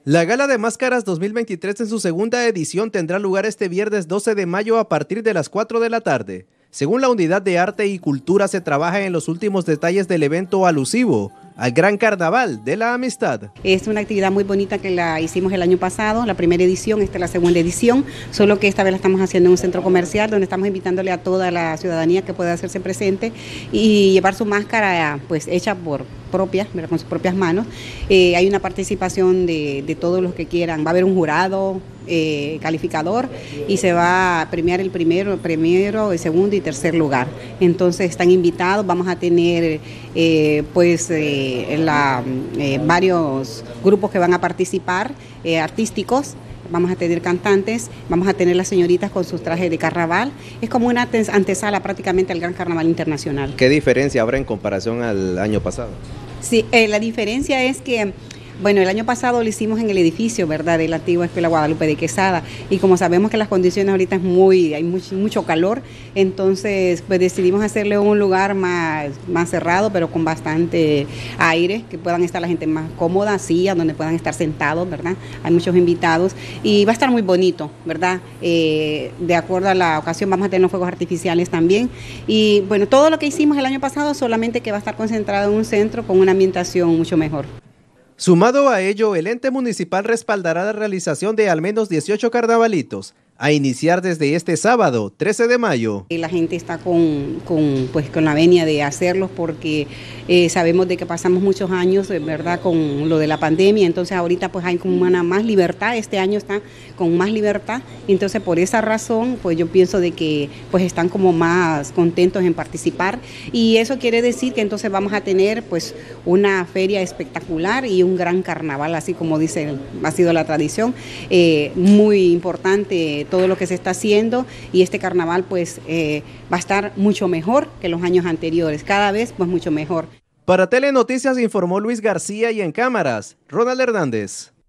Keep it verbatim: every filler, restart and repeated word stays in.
La Gala de Máscaras dos mil veintitrés en su segunda edición tendrá lugar este viernes doce de mayo a partir de las cuatro de la tarde. Según la Unidad de Arte y Cultura, se trabaja en los últimos detalles del evento alusivo al Gran Carnaval de la Amistad. Es una actividad muy bonita que la hicimos el año pasado, la primera edición, esta es la segunda edición, solo que esta vez la estamos haciendo en un centro comercial donde estamos invitándole a toda la ciudadanía que pueda hacerse presente y llevar su máscara pues hecha por propias, con sus propias manos. Eh, hay una participación de, de todos los que quieran, va a haber un jurado eh, calificador y se va a premiar el primero, primero, el segundo y tercer lugar. Entonces están invitados, vamos a tener eh, pues eh, la, eh, varios grupos que van a participar, eh, artísticos. Vamos a tener cantantes, vamos a tener las señoritas con sus trajes de carnaval. Es como una antesala prácticamente al Gran Carnaval Internacional. ¿Qué diferencia habrá en comparación al año pasado? Sí, eh, la diferencia es que, bueno, el año pasado lo hicimos en el edificio, ¿verdad?, de la antigua Escuela Guadalupe de Quesada, y como sabemos que las condiciones ahorita es muy, hay mucho, mucho calor, entonces pues decidimos hacerle un lugar más, más cerrado, pero con bastante aire, que puedan estar la gente más cómoda, sillas donde puedan estar sentados, ¿verdad? Hay muchos invitados y va a estar muy bonito, ¿verdad? Eh, de acuerdo a la ocasión vamos a tener los fuegos artificiales también, y bueno, todo lo que hicimos el año pasado solamente que va a estar concentrado en un centro con una ambientación mucho mejor. Sumado a ello, el ente municipal respaldará la realización de al menos dieciocho carnavalitos, a iniciar desde este sábado, trece de mayo. La gente está con, con, pues, con la venia de hacerlos porque eh, sabemos de que pasamos muchos años, ¿verdad?, con lo de la pandemia, entonces ahorita pues hay como una más libertad, este año está con más libertad, entonces por esa razón pues yo pienso de que pues están como más contentos en participar y eso quiere decir que entonces vamos a tener pues una feria espectacular y un gran carnaval, así como dice, ha sido la tradición, eh, muy importante todo lo que se está haciendo y este carnaval pues eh, va a estar mucho mejor que los años anteriores, cada vez pues mucho mejor. Para Telenoticias informó Luis García y en cámaras, Ronald Hernández.